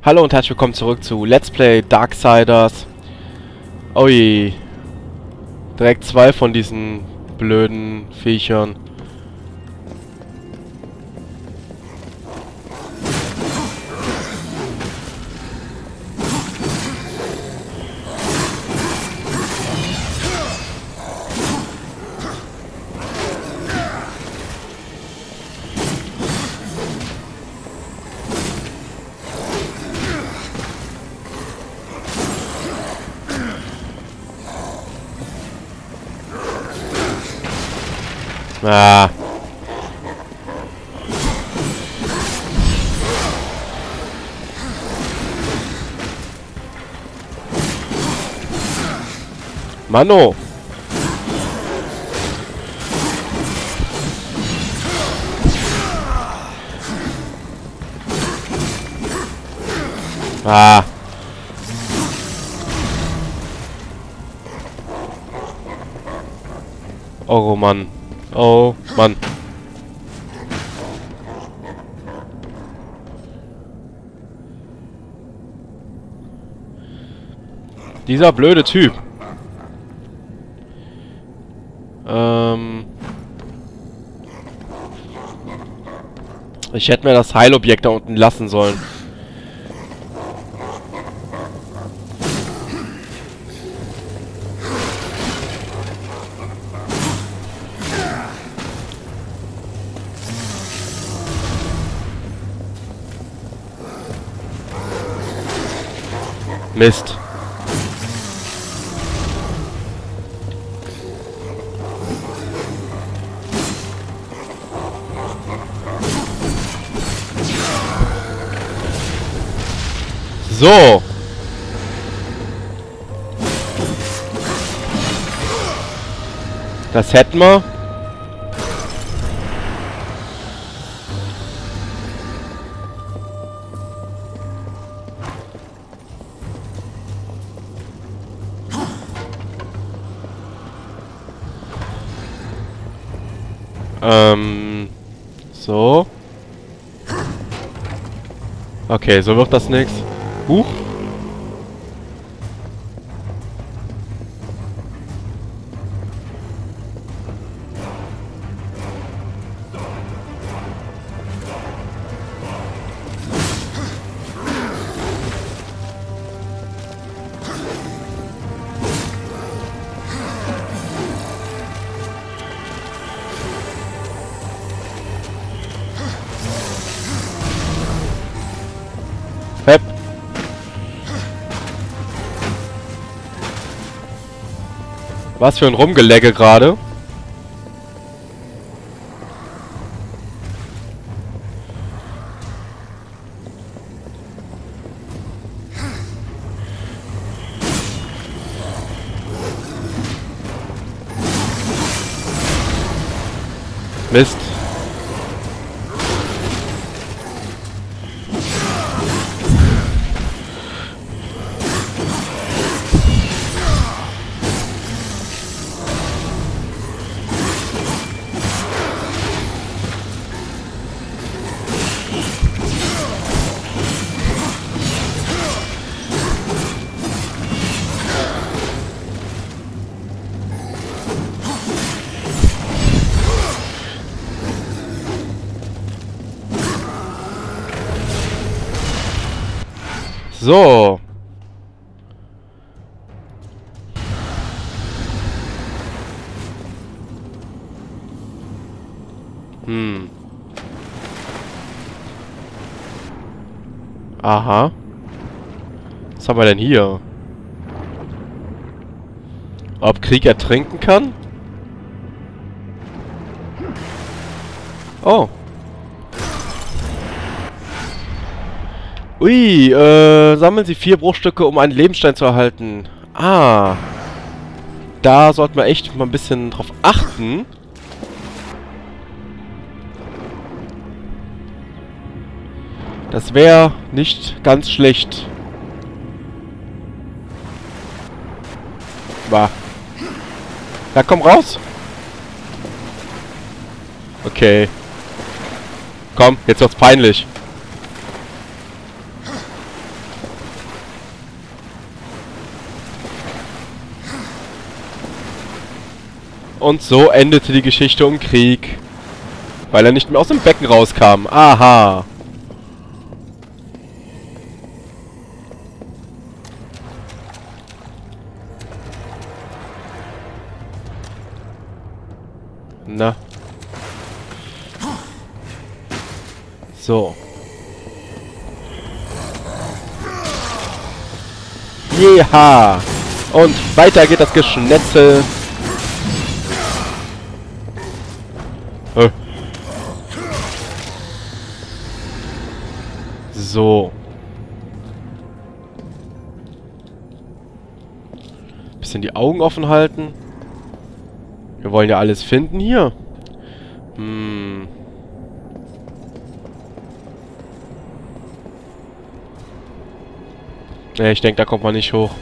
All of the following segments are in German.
Hallo und herzlich willkommen zurück zu Let's Play Darksiders. Oh je. Direkt zwei von diesen blöden Viechern. Ah. Mano. Ah. Oh Mann. Oh Mann. Dieser blöde Typ. Ich hätte mir das Heilobjekt da unten lassen sollen. Mist. So. Das hätten wir. So. Okay, so wird das nichts. Huch. Hep. Was für ein Rumgelegge gerade. Mist. So. Aha. Was haben wir denn hier? Ob Krieg ertrinken kann? Oh. Ui, sammeln Sie 4 Bruchstücke, um einen Lebensstein zu erhalten. Ah. Da sollten wir echt mal ein bisschen drauf achten. Das wäre nicht ganz schlecht. Bah. Ja, komm raus. Okay. Komm, jetzt wird's peinlich. Und so endete die Geschichte um Krieg. Weil er nicht mehr aus dem Becken rauskam. Aha. Na. So. Jeha. Und weiter geht das Geschnetzel. So. Bisschen die Augen offen halten. Wir wollen ja alles finden hier. Ne, ich denke, da kommt man nicht hoch.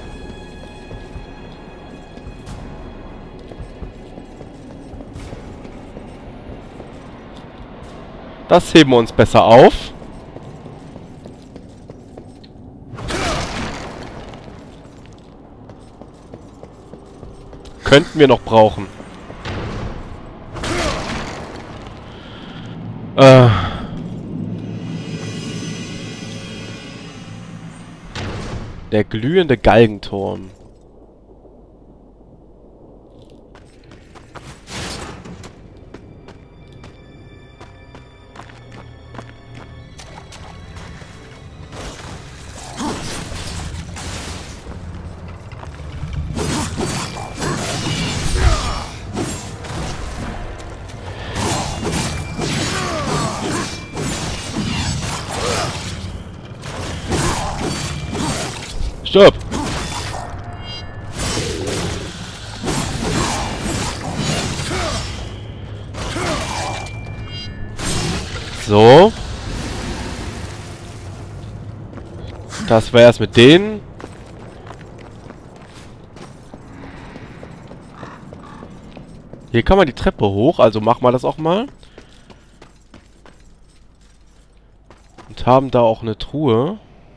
Das heben wir uns besser auf. Könnten wir noch brauchen. Der glühende Galgenturm. Stopp! So. Das war erst mit denen. Hier kann man die Treppe hoch, also machen wir das auch mal. Und haben da auch eine Truhe.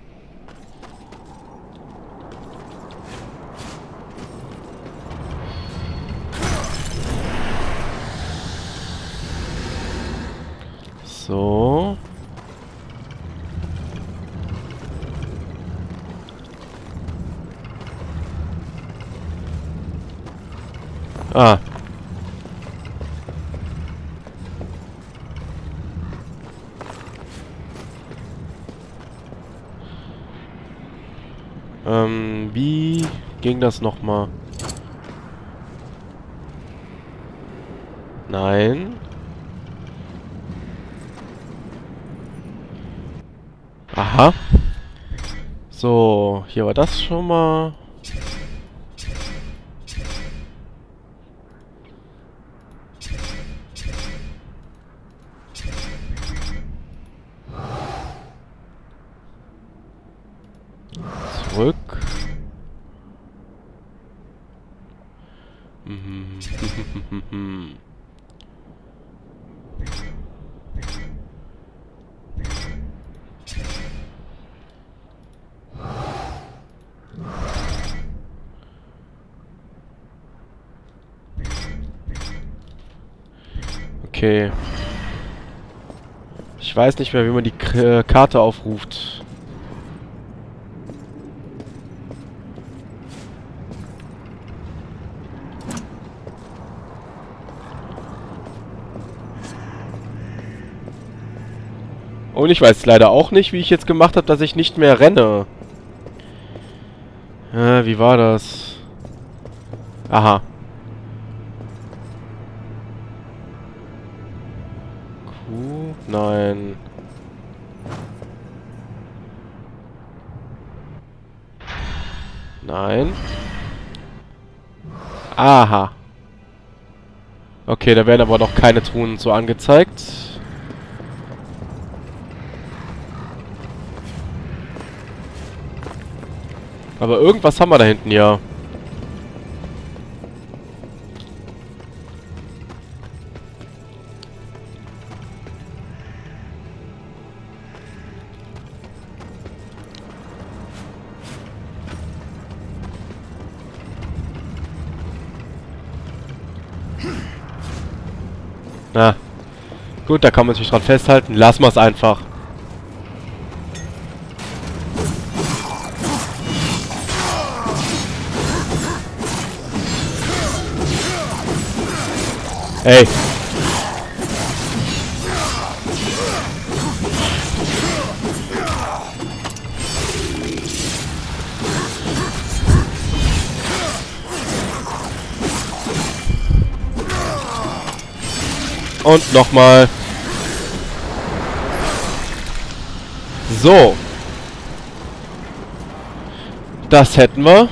So. Ah. Wie ging das nochmal? Nein. Aha. So, hier war das schon mal. Zurück. Okay. Ich weiß nicht mehr, wie man die Karte aufruft. Und ich weiß leider auch nicht, wie ich jetzt gemacht habe, dass ich nicht mehr renne. Wie war das? Aha. Q? Nein. Nein. Aha. Okay, da werden aber noch keine Truhen so angezeigt. Aber irgendwas haben wir da hinten, ja. Gut, da kann man sich dran festhalten. Lassen wir es einfach. Ey. Und nochmal. So. Das hätten wir.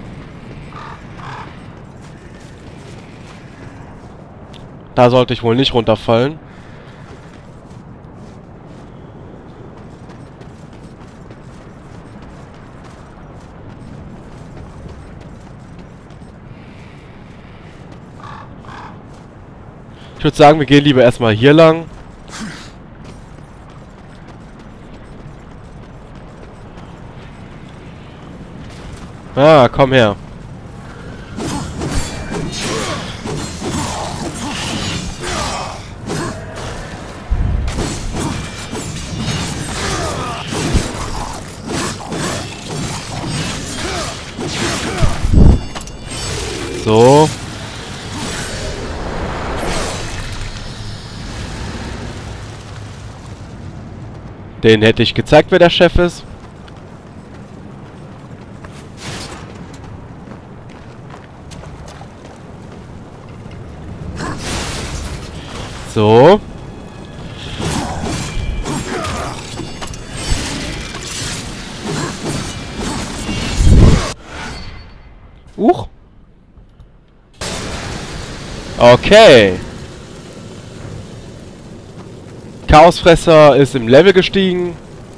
Da sollte ich wohl nicht runterfallen. Ich würde sagen, wir gehen lieber erstmal hier lang. Ah, komm her. So. Den hätte ich gezeigt, wer der Chef ist. So. Okay. Chaosfresser ist im Level gestiegen.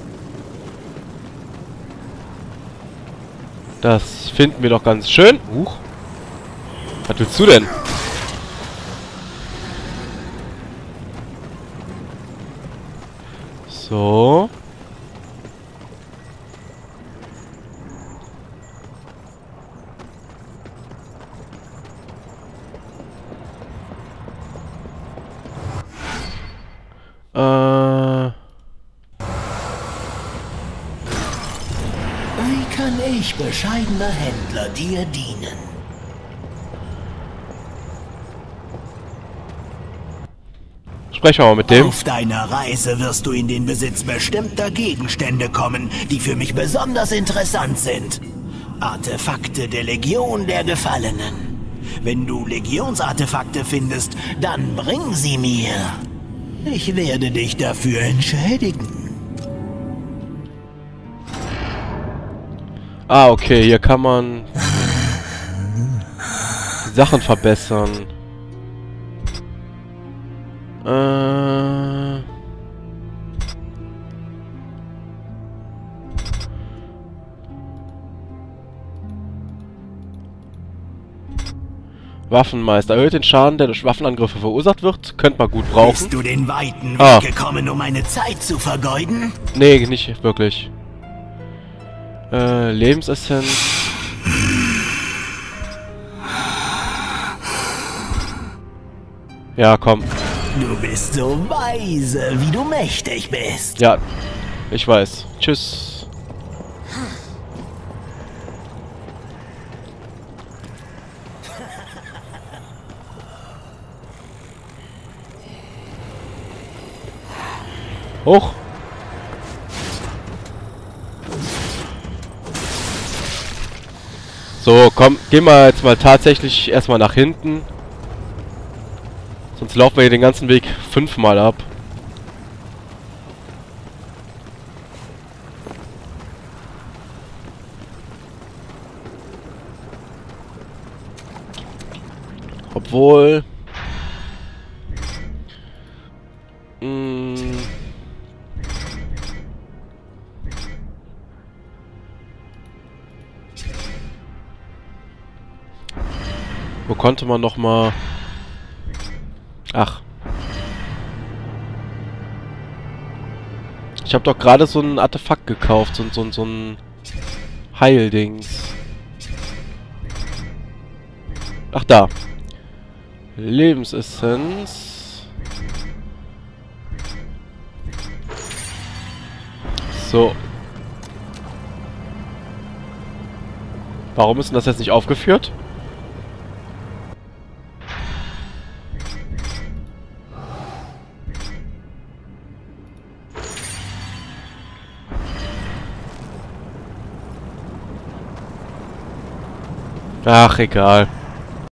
Das finden wir doch ganz schön. Was willst du denn? So. Wie kann ich, bescheidener Händler, dir dienen? Sprechen wir mal mit dem. Auf deiner Reise wirst du in den Besitz bestimmter Gegenstände kommen, die für mich besonders interessant sind. Artefakte der Legion der Gefallenen. Wenn du Legionsartefakte findest, dann bring sie mir. Ich werde dich dafür entschädigen. Ah, okay, hier kann man Sachen verbessern. Waffenmeister. Erhöht den Schaden, der durch Waffenangriffe verursacht wird. Könnte man gut brauchen. Bist du den weiten Weg gekommen, um meine Zeit zu vergeuden? Nee, nicht wirklich. Lebensessenz. Ja, komm. Du bist so weise, wie du mächtig bist. Ja, ich weiß. Tschüss. Hoch. So, komm, gehen wir jetzt mal tatsächlich erstmal nach hinten. Sonst laufen wir hier den ganzen Weg 5-mal ab. Obwohl... Wo konnte man noch mal... Ach. Ich habe doch gerade so ein Artefakt gekauft, so ein Heildings. Ach, da. Lebensessenz. So. Warum ist denn das jetzt nicht aufgeführt? Ach, egal.